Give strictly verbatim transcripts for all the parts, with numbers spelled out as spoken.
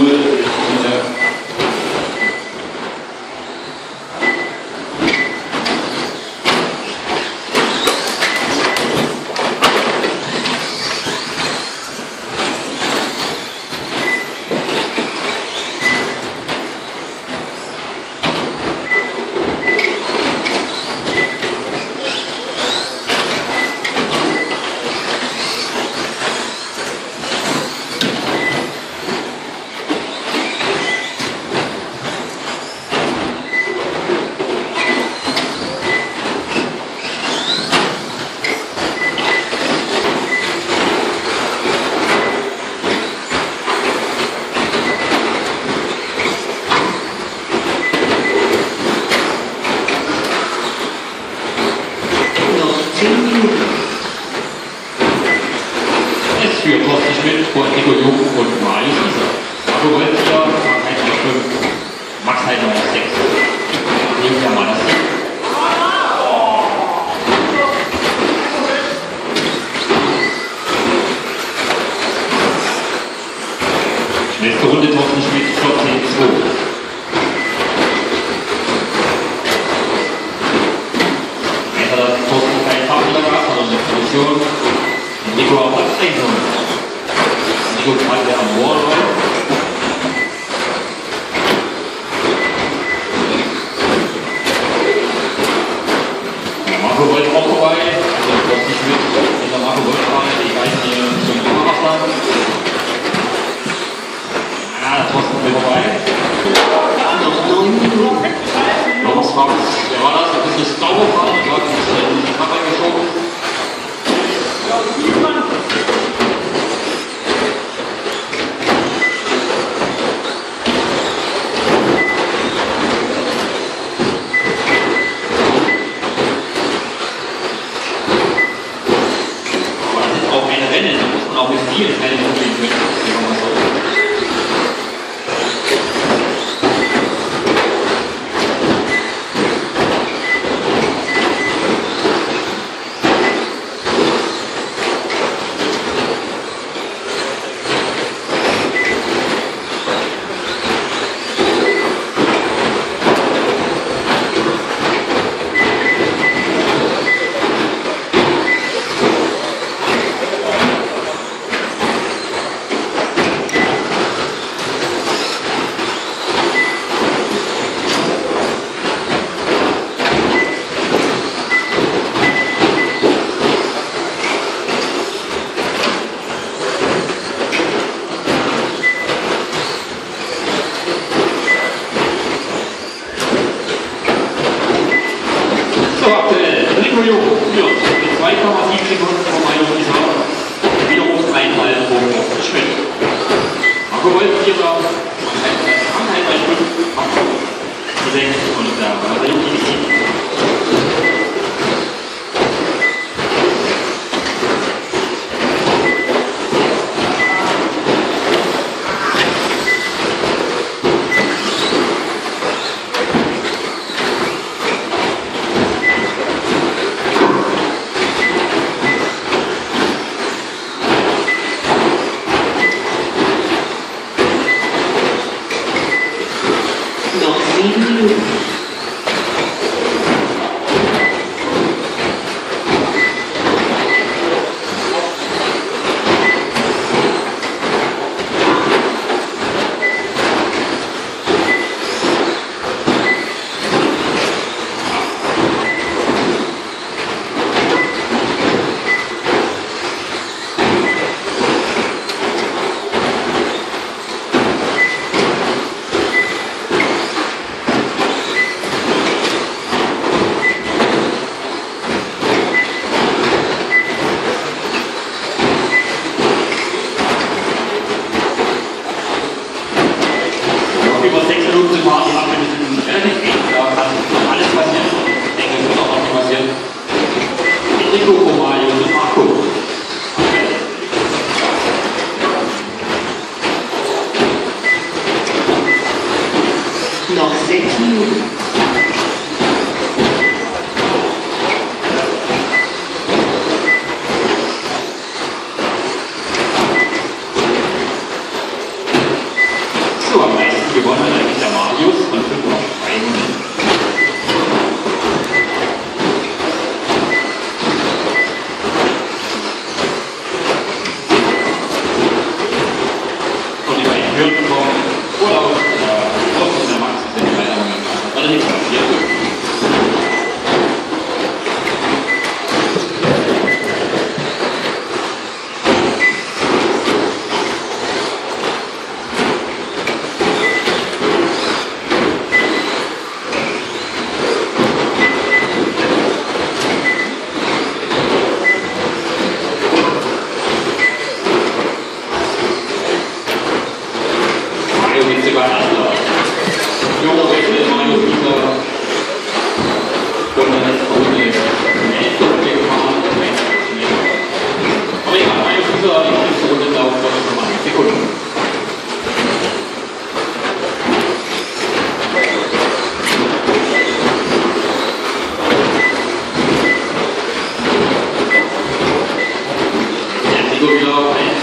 null. Jetzt für Thorsten Schmidt vor Nico Jung und Mario Schießer. Marco Goldtier, Max Heidner fünf, Max Heidner sechs. Neben der Mann das sieben. Schnellste Runde Thorsten Schmidt vierzehn zwei. Thorsten kein Fahrer gehabt, sondern eine Position. Nico auf Platz eins. Nico treibt der am Wall. Ja, Marco wollte auch vorbei. Also Thorsten Schmidt in der Marco wollte gerade die Geißen hier zum Kamerastand. Ja, Thorsten will vorbei. Los, Max. Wer war das? Ein bisschen Stauberfahrt. Ja, das ist in die Kamera geschoben. Aber das ist auch eine Rennen. Da muss man auch mit vielen Rennen umgehen können. Nico Jung führt mit zwei Komma sieben Sekunden vor Mario Schießer. Wiederum dreieinhalb Punkte Thorsten Schmidt. Marco Goldtier am Heidner fünf, Max sechs und der Mario sieben. Über sechs Minuten zu fahren, haben wir ein bisschen relativ wenig. Da kann alles passieren. Ich denke, es wird auch noch passieren. Nico, Mario und Marco. Noch sechs Minuten. Mario geht sogar anders. Junge Wechsel, Mario Fieber. Und dann ist auch eine nächste Runde gefahren. Aber ja, Mario Fieber, die nächste Runde dauert noch mal Sekunden. Ja, wieder auf eins.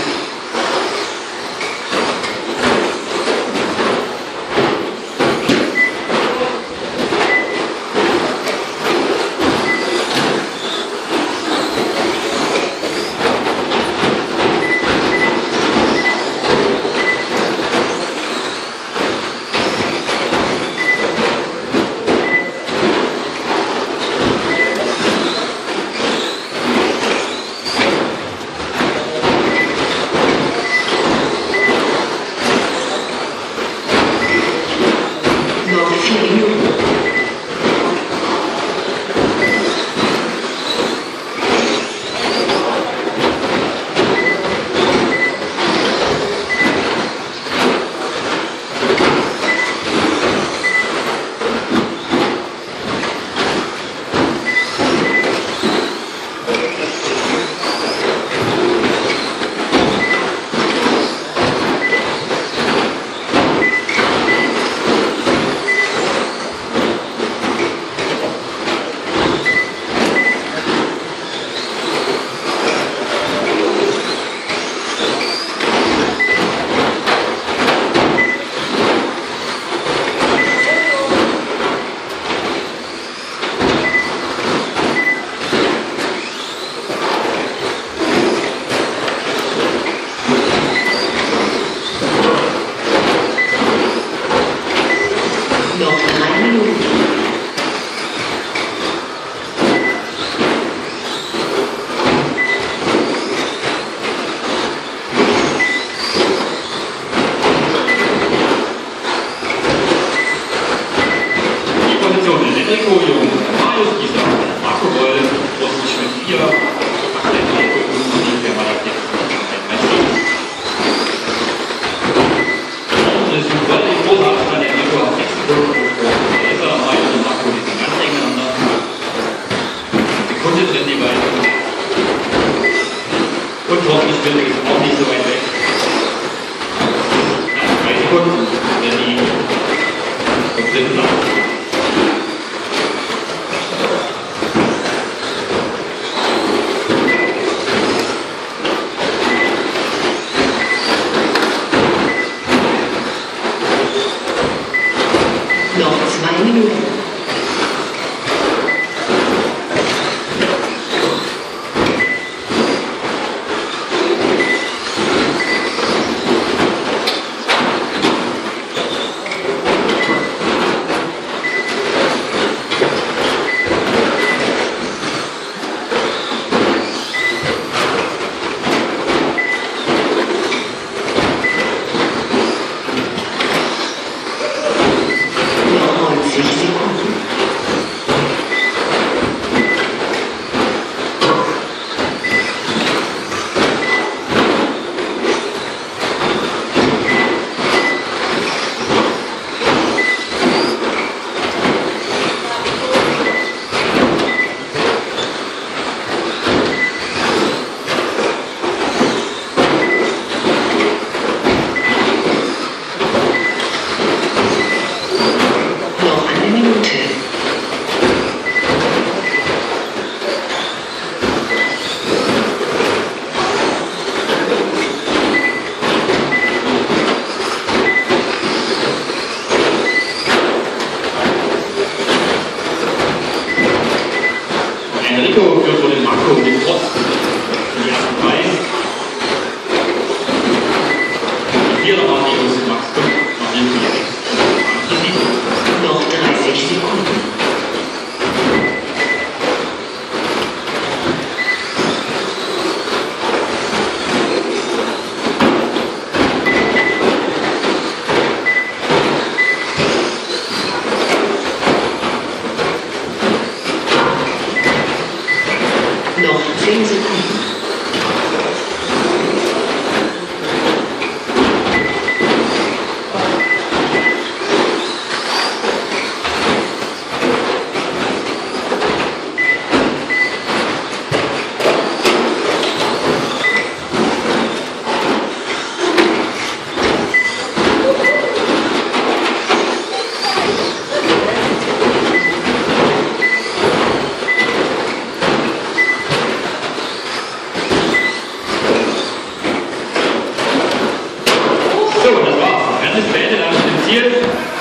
Spiel.